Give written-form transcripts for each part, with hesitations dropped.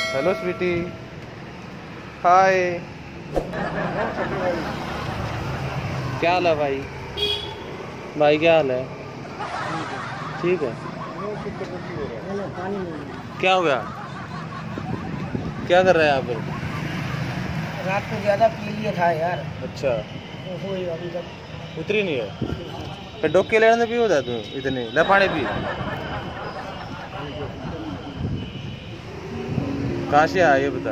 Hello Sweety, हाय। क्या हाल है भाई? भाई क्या हाल है? ठीक है। क्या हो गया? क्या कर रहा है यहाँ पर? रात को ज्यादा पी लिया था यार। अच्छा, अभी तक उतरी नहीं है? फिर डोक के लेने भी हो जाए तू इतने ले पानी पी। कहाँ से आया ये बता।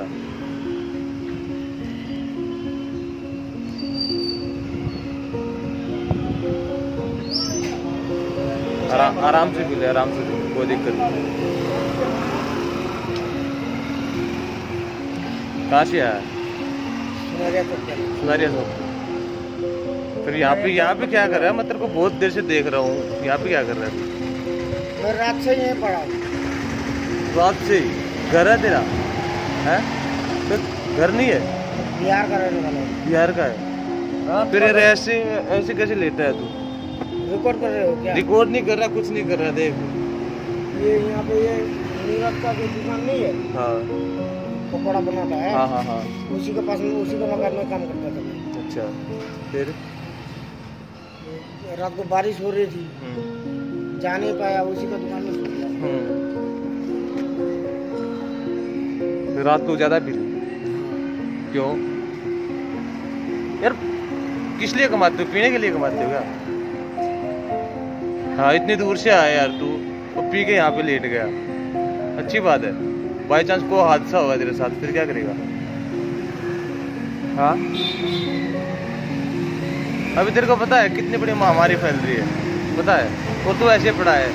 आराम से पी ले, आराम से, कोई दिक्कत नहीं। कहाँ से आया? सुनारिया तो। फिर यहाँ पे क्या कर रहा है? मैं तेरे को बहुत देर से देख रहा हूँ, यहाँ पे क्या कर रहा है? मैं रात से यहीं पड़ा हूँ। रात से ही घर है तेरा? है तो घर नहीं है? बिहार का रहने वाला हूँ। बिहार का है? फिर ऐसे ऐसे कैसे लेटा है तू? रिकॉर्ड कर रहे हो क्या? रिकॉर्ड नहीं कर रहा, कुछ नहीं कर रहा। देख ये यहाँ पे ये नीरज का जो दुकान नहीं है, हाँ कपड़ा बनाता है। हाँ हाँ हाँ। उसी के पास में, उसी का मकान में काम करता था मैं। अच्छा, फिर रात को बारिश हो रही थी, जा नहीं पाया, उसी का दुकान में सो गया। फिर रात को ज्यादा पी ली? क्यों यार? किस लिए कमाते हो? पीने के लिए कमाते हो क्या? हाँ, इतनी दूर से आया यार तू, तो पी के यहाँ पे लेट गया। अच्छी बात है। बाई चांस कोई हादसा होगा तेरे साथ, फिर क्या करेगा? हाँ, अभी तेरे को पता है कितनी बड़ी महामारी फैल रही है? पता है? वो तो ऐसे पड़ा है,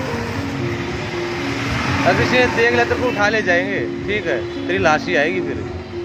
अगर इसे देख ले तेरे को उठा ले जाएंगे, ठीक है? तेरी लाश ही आएगी फिर।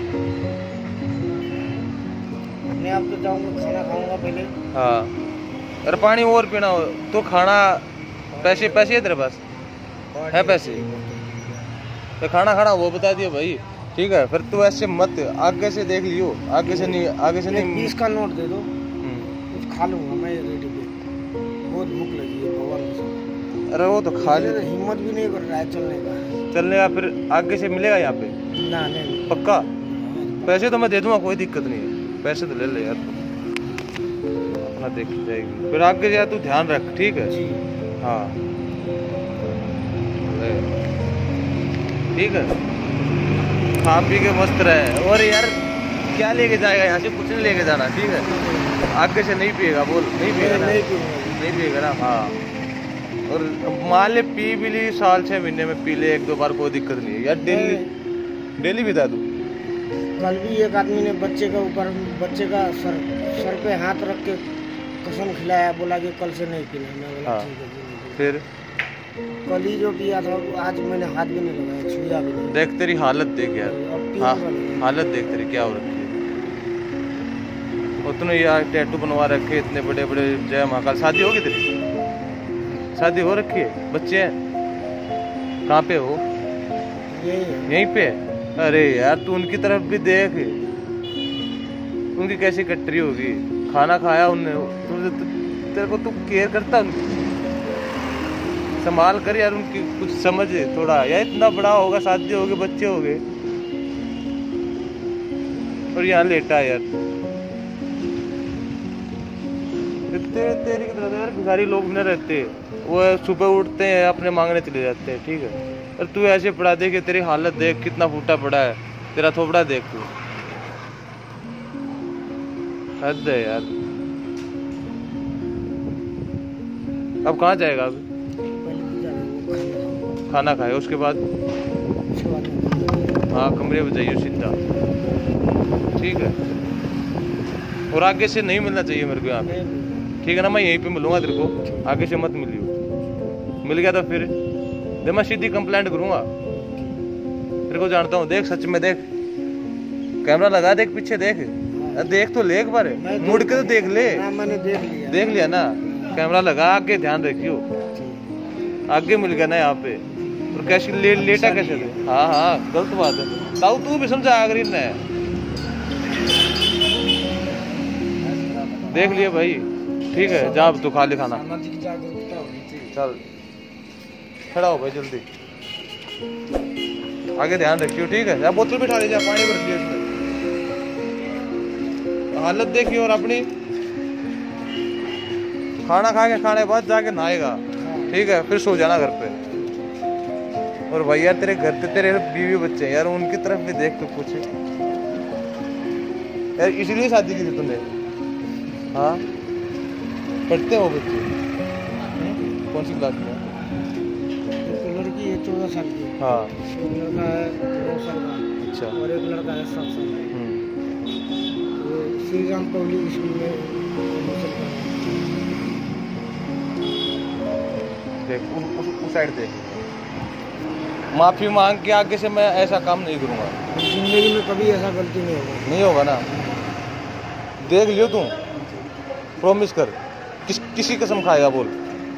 मैं अब तो जाऊँगा, खाना खाऊंगा पहले। हाँ, अरे पानी और पीना हो तो खाना। पैसे है तेरे पास? है पैसे? तो खाना खाना वो बता दियो भाई, ठीक है? फिर तू ऐसे मत, आगे से देख लियो, आगे से नहीं, आगे से नहीं। 20 का नोट दे दो, कुछ खा लूंगा मैं रेडी पे। बहुत भूख लगी है भगवान कसम। अरे वो तो खा ले। हिम्मत भी नहीं कर रहा है चलने का। फिर आगे से मिलेगा यहाँ पे? ना नहीं। पक्का? पैसे तो मैं दे दूंगा, कोई दिक्कत नहीं है। पैसे तो ले ले यार, अपना देख जाएगी। फिर आगे जा तू ध्यान रख, ठीक है? हाँ ठीक है, खा पी के मस्त रहे। और यार क्या लेके जाएगा यहाँ से? कुछ नहीं लेके जाना, ठीक है? आगे से नहीं पिएगा, बोल। नहीं पिएगा ना? नहीं पिएगा ना? हाँ। और मान ले पी भी ली, साल 6 महीने में पी ले 1-2 बार, कोई दिक्कत नहीं है यार। डेली बिता दूँ? कल भी एक आदमी ने बच्चे के ऊपर, बच्चे का सर पे हाथ रख के कसम खिलाया, बोला कि कल से नहीं पीना। मैं बोला ठीक है। फिर कल ही जो पिया था, आज मैंने हाथ भी नहीं लगाया, छुआ भी नहीं। देख तेरी हालत देख यार। हाँ, हालत देख तेरी क्या हो रखी है। और तूने यार टैटू बनवा रखे इतने बड़े बड़े, जय महाकाल। शादी होगी तेरी? शादी हो रखी है? बच्चे हैं? कहाँ पे हो? यहीं पे? अरे यार तू उनकी तरफ भी देख, उनकी कैसी कटरी होगी। खाना खाया उनने, तेरे को तू केयर करता उनकी? संभाल कर यार, उनकी कुछ समझ थोड़ा यार। इतना बड़ा होगा, शादी होगी, बच्चे हो गए, और यहाँ लेटा है यार। तेरी तरह यार भिखारी लोग न रहते, वो सुबह उठते हैं अपने मांगने चले जाते हैं, ठीक है? और तू ऐसे पड़ा दे कि तेरी हालत देख, कितना फूटा पड़ा है तेरा थोपड़ा, देख तू। हद है यार। अब कहाँ जाएगा? अब खाना खाए उसके बाद? हाँ, कमरे में जाइए सीधा, ठीक है? और आगे से नहीं मिलना चाहिए मेरे को यहाँ पे, ठीक है ना? मैं यहीं पे मिलूंगा तेरे को, आगे से मत मिलियो। मिल गया तो फिर मैं सीधी कंप्लेंट करूंगा। तेरे को जानता हूँ, देख सच में देख, कैमरा लगा, देख पीछे देख, देख तो ले एक बार, मुड़ के तो देख ले। मैंने देख लिया ना? कैमरा लगा, आगे ध्यान रखियो। आगे मिल गया ना यहाँ पे, और कैसे लेटा कैसे थे? हाँ हाँ, गलत बात है। ताऊ तू भी समझा आगर ने देख लिया भाई, ठीक है? जा तू खा ले खाना, चल खड़ा हो भाई जल्दी। आगे ध्यान रखियो, ठीक है? या बोतल भी उठा लीजिए, पानी भर लीजिए इसमें। हालत देखिए और अपनी। खाना खा के खाने बाद जाके नहाएगा, ठीक है? फिर सो जाना घर पे। और भाई यार तेरे घर पे तेरे बीवी बच्चे यार, उनकी तरफ भी देख तो कुछ यार। इसलिए शादी की थी तूने? हाँ, पढ़ते हो बच्चे? कौन सी क्लास में? एक लड़की है 14 साल की, हाँ, एक लड़का है 9 साल का, अच्छा। और एक लड़का है 7 साल का। ये श्री राम पब्लिक स्कूल में एडमिशन कराया। देख उस साइड देख। माफी मांग के आगे से मैं ऐसा काम नहीं करूँगा। जिंदगी में कभी ऐसा गलती नहीं होगा। नहीं होगा ना? देख लियो तू, प्रॉमिस कर। किसी कसम खाएगा बोल?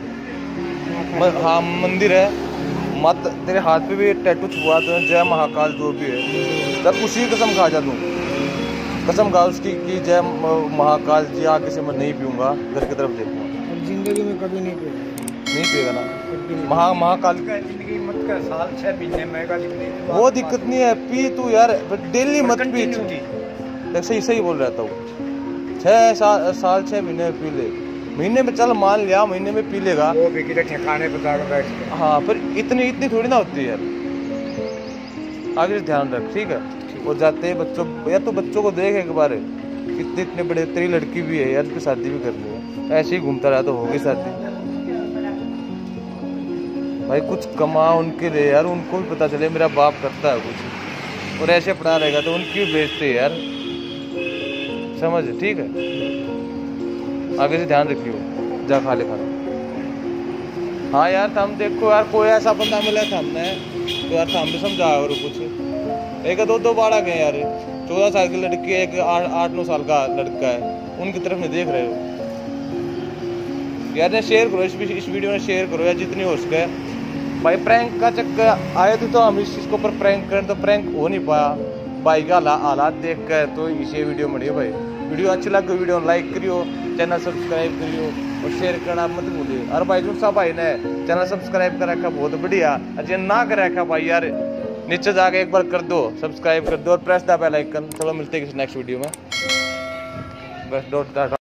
हाँ, मंदिर है, मत तेरे हाथ पे भी टैटू छुआ तो जय महाकाल जो भी है, तब उसी की कसम खा जा तू। कसम खा उसकी कि जय महाकाल जी, आगे से मैं नहीं पीऊंगा, घर की तरफ देखूंगा। और जिंदगी में कभी नहीं पिएगा। नहीं पिएगा ना? महाकाल जिंदगी मत कर, साल 6 महीने में वो दिक्कत नहीं है, पी तू यार, डेली मत पी। सही बोल रहा था वो। 6 साल 6 महीने में पी ले। महीने में चल मान लिया, महीने में पी लेगा वो भी ठिकाने पे जाकर बैठ के। हाँ, पर इतनी थोड़ी ना होती है यार। आगे से ध्यान रख, ठीक है? और जाते बच्चों या तो बच्चों को देख एक बार, इतने बड़े, तेरी लड़की भी है यार, उसकी शादी भी करनी है। ऐसे ही घूमता रहा तो होगी शादी। भाई कुछ कमा उनके लिए यार, उनको भी पता चले मेरा बाप करता है कुछ, और ऐसे पड़ा रहेगा तो उनकी भी बेइज्जती यार, समझ? ठीक है? आगे से ध्यान रखियो, जा खा ले खाना। हाँ यार, हम देखो यार, कोई ऐसा बंदा मिला था हमने तो यार हम भी समझा और कुछ। एक 2 बाड़ा गए यार, 14 साल की लड़की है, एक 8-9 साल का लड़का है, उनकी तरफ में देख रहे हो यार। ने शेयर करो इस वीडियो में, शेयर करो यार जितनी हो सके भाई। प्रैंक का चक्कर आए थे तो हम इसके ऊपर प्रैंक करें, तो प्रैंक हो नहीं पाया भाई का हालात देख कर, तो इसे वीडियो बनी भाई। वीडियो अच्छी लगे वीडियो लाइक करियो, चैनल सब्सक्राइब करियो और शेयर करना मत भूलिए। और भाई जो सब भाई ने चैनल सब्सक्राइब कर रखा बहुत बढ़िया, अजय ना कर रखा भाई यार, नीचे जाके एक बार कर दो, सब्सक्राइब कर दो और प्रेस द बेल आइकन। चलो मिलते हैं किसी नेक्स्ट वीडियो में, बस।